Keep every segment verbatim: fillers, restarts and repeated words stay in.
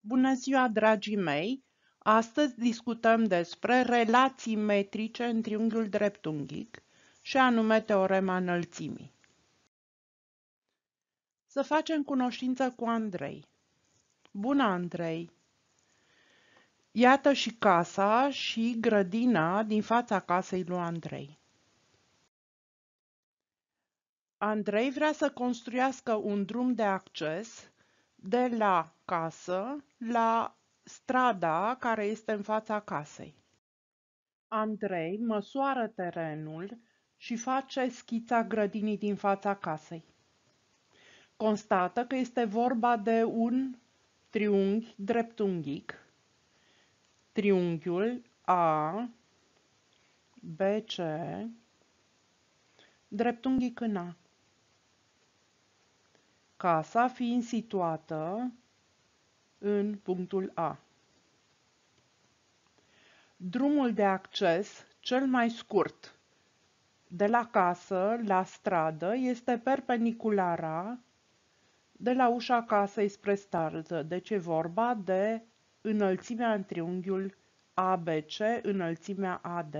Bună ziua, dragii mei! Astăzi discutăm despre relații metrice în triunghiul dreptunghic, și anume teorema înălțimii. Să facem cunoștință cu Andrei. Bună, Andrei! Iată și casa și grădina din fața casei lui Andrei. Andrei vrea să construiască un drum de acces de la casă la strada care este în fața casei. Andrei măsoară terenul și face schița grădinii din fața casei. Constată că este vorba de un triunghi dreptunghic. Triunghiul A B C dreptunghic în A. Casa fiind situată în punctul A. Drumul de acces cel mai scurt de la casă la stradă este perpendiculara de la ușa casei spre stradă, deci e vorba de înălțimea în triunghiul A B C, înălțimea A D.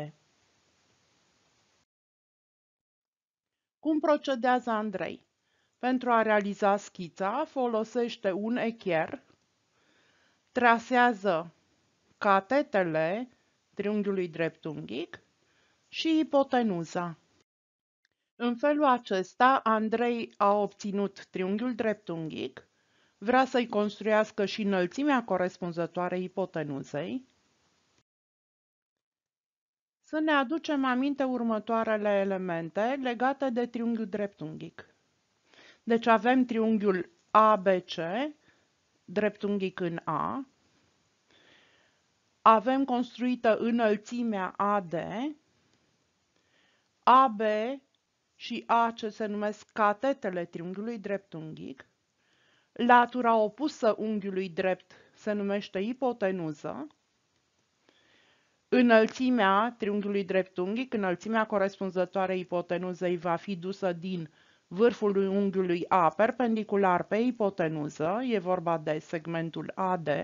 Cum procedează Andrei? Pentru a realiza schița, folosește un echer, trasează catetele triunghiului dreptunghic și ipotenuza. În felul acesta, Andrei a obținut triunghiul dreptunghic, vrea să-i construiască și înălțimea corespunzătoare ipotenuzei. Să ne aducem aminte următoarele elemente legate de triunghiul dreptunghic. Deci avem triunghiul A B C, dreptunghic în A, avem construită înălțimea A D, A B și A C se numesc catetele triunghiului dreptunghic, latura opusă unghiului drept se numește ipotenuză, înălțimea triunghiului dreptunghic, înălțimea corespunzătoare ipotenuzei va fi dusă din vârful unghiului A perpendicular pe ipotenuză, e vorba de segmentul A D,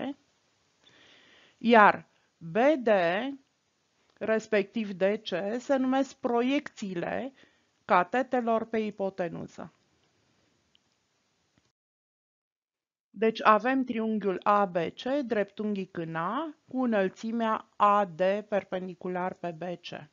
iar B D, respectiv D C, se numesc proiecțiile catetelor pe ipotenuză. Deci avem triunghiul A B C, dreptunghic în A, cu înălțimea A D perpendicular pe B C.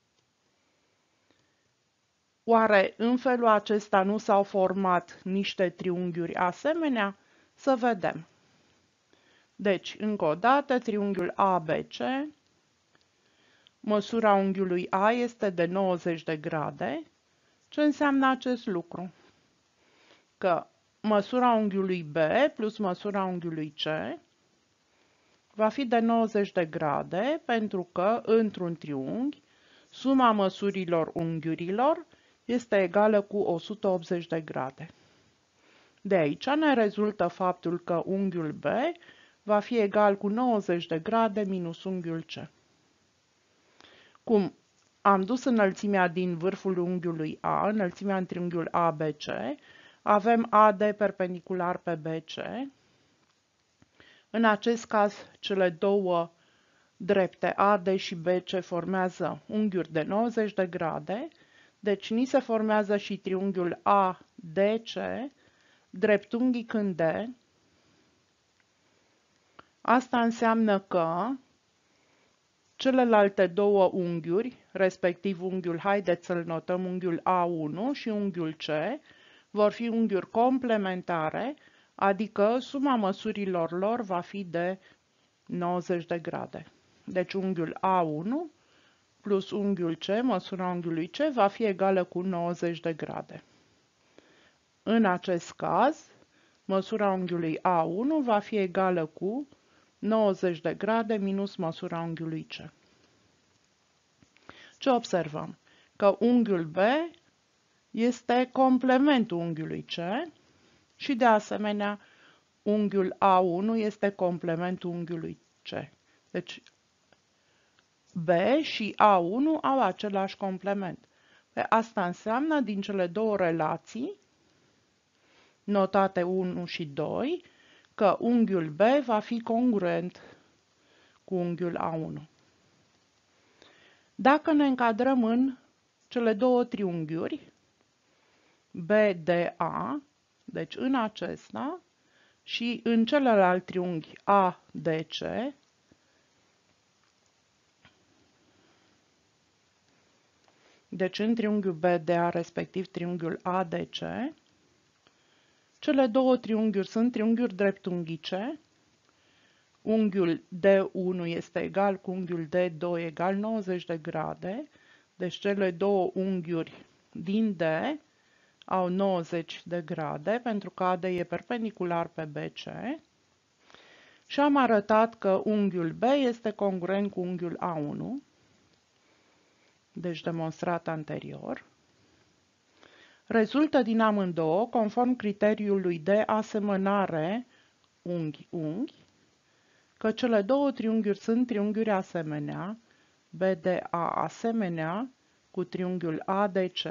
Oare în felul acesta nu s-au format niște triunghiuri asemenea? Să vedem. Deci, încă o dată, triunghiul A B C, măsura unghiului A este de nouăzeci de grade. Ce înseamnă acest lucru? Că măsura unghiului B plus măsura unghiului C va fi de nouăzeci de grade, pentru că, într-un triunghi, suma măsurilor unghiurilor este egală cu o sută optzeci de grade. De aici ne rezultă faptul că unghiul B va fi egal cu nouăzeci de grade minus unghiul C. Cum am dus înălțimea din vârful unghiului A, înălțimea în triunghiul A B C, avem A D perpendicular pe B C. În acest caz, cele două drepte A D și B C formează unghiuri de nouăzeci de grade, deci ni se formează și triunghiul A D C, dreptunghic în D. Asta înseamnă că celelalte două unghiuri, respectiv unghiul, haideți să-l notăm, unghiul A unu și unghiul C, vor fi unghiuri complementare, adică suma măsurilor lor va fi de nouăzeci de grade. Deci unghiul A unu plus unghiul C, măsura unghiului C, va fi egală cu nouăzeci de grade. În acest caz, măsura unghiului A unu va fi egală cu nouăzeci de grade minus măsura unghiului C. Ce observăm? Că unghiul B este complementul unghiului C și, de asemenea, unghiul A unu este complementul unghiului C. Deci, B și A unu au același complement. Pe asta înseamnă, din cele două relații, notate unu și doi, că unghiul B va fi congruent cu unghiul A unu. Dacă ne încadrăm în cele două triunghiuri, B D A, deci în acesta, și în celălalt triunghi A D C, deci în triunghiul B D A, respectiv triunghiul A D C, cele două triunghiuri sunt triunghiuri dreptunghice. Unghiul D unu este egal cu unghiul D doi egal nouăzeci de grade, deci cele două unghiuri din D au nouăzeci de grade, pentru că A D e perpendicular pe B C. Și am arătat că unghiul B este congruent cu unghiul A unu, deci demonstrat anterior. Rezultă din amândouă, conform criteriului de asemănare unghi-unghi, că cele două triunghiuri sunt triunghiuri asemenea, B D A asemenea cu triunghiul A D C,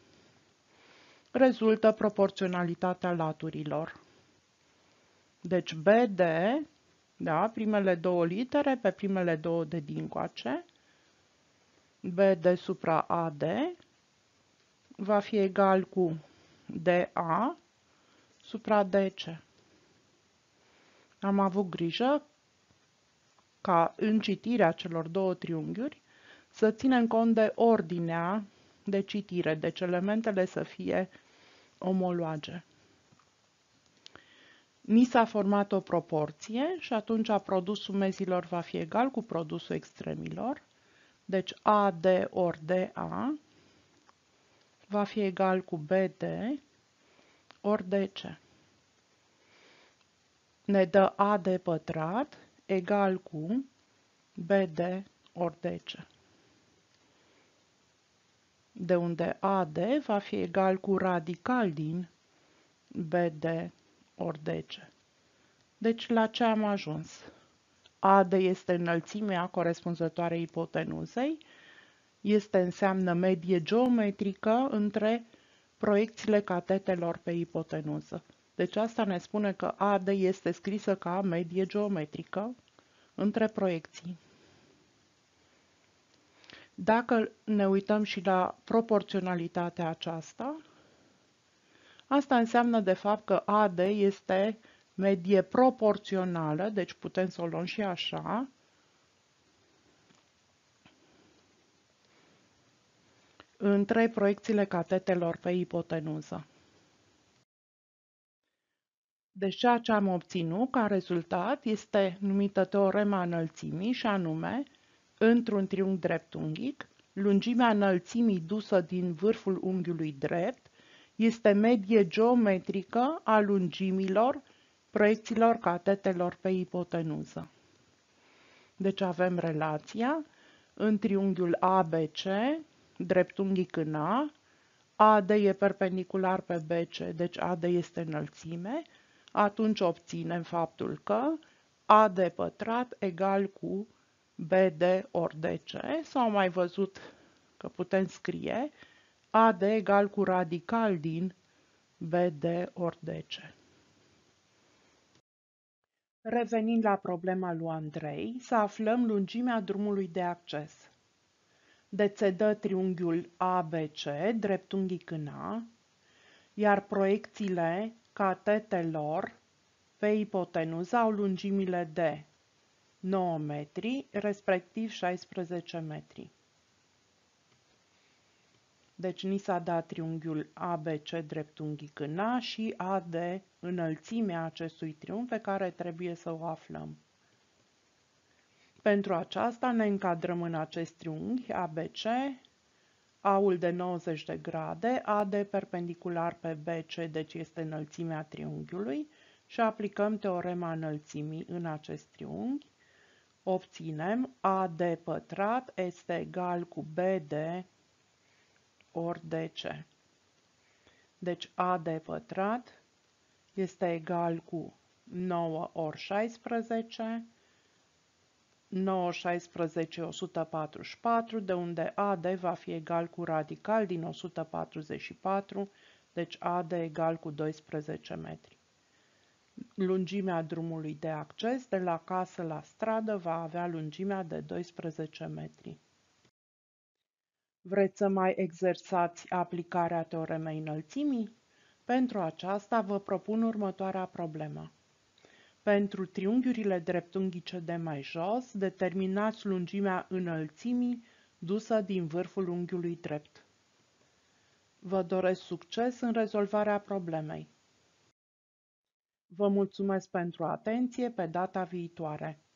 rezultă proporționalitatea laturilor. Deci B D, da, primele două litere pe primele două de dincoace, B D supra A D va fi egal cu D A supra D C. Am avut grijă ca în citirea celor două triunghiuri să ținem cont de ordinea de citire, deci elementele să fie omologe. Ni s-a format o proporție și atunci produsul mezilor va fi egal cu produsul extremilor. Deci A D ori D A va fi egal cu B D ori D C. Ne dă A D pătrat egal cu B D ori D C. De unde A D va fi egal cu radical din B D ori D C. Deci la ce am ajuns? A D este înălțimea corespunzătoare ipotenuzei, este înseamnă medie geometrică între proiecțiile catetelor pe ipotenuză. Deci asta ne spune că A D este scrisă ca medie geometrică între proiecții. Dacă ne uităm și la proporționalitatea aceasta, asta înseamnă de fapt că A D este medie proporțională, deci putem să o luăm și așa, între proiecțiile catetelor pe ipotenuză. Deci ceea ce am obținut ca rezultat este numită teorema înălțimii și anume, într-un triunghi dreptunghic, lungimea înălțimii dusă din vârful unghiului drept este medie geometrică a lungimilor proiecțiilor catetelor pe ipotenuză. Deci avem relația în triunghiul A B C, dreptunghic în A, A D e perpendicular pe B C, deci A D este înălțime, atunci obținem faptul că A D pătrat egal cu B D ori D C, sau am mai văzut că putem scrie A D egal cu radical din B D ori D C. Revenind la problema lui Andrei, să aflăm lungimea drumului de acces. Deci se dă triunghiul A B C, dreptunghic în A, iar proiecțiile catetelor pe ipotenuză au lungimile de nouă metri, respectiv șaisprezece metri. Deci ni s-a dat triunghiul A B C dreptunghic în A și A D înălțimea acestui triunghi pe care trebuie să o aflăm. Pentru aceasta ne încadrăm în acest triunghi A B C, A-ul de nouăzeci de grade, A D perpendicular pe B C, deci este înălțimea triunghiului, și aplicăm teorema înălțimii în acest triunghi. Obținem A D pătrat este egal cu B D ori D C. Deci A D pătrat este egal cu nouă ori șaisprezece, nouă, șaisprezece, o sută patruzeci și patru, de unde A D va fi egal cu radical din o sută patruzeci și patru, deci A D egal cu doisprezece metri. Lungimea drumului de acces de la casă la stradă va avea lungimea de doisprezece metri. Vreți să mai exersați aplicarea teoremei înălțimii? Pentru aceasta vă propun următoarea problemă. Pentru triunghiurile dreptunghice de mai jos, determinați lungimea înălțimii dusă din vârful unghiului drept. Vă doresc succes în rezolvarea problemei. Vă mulțumesc pentru atenție, pe data viitoare.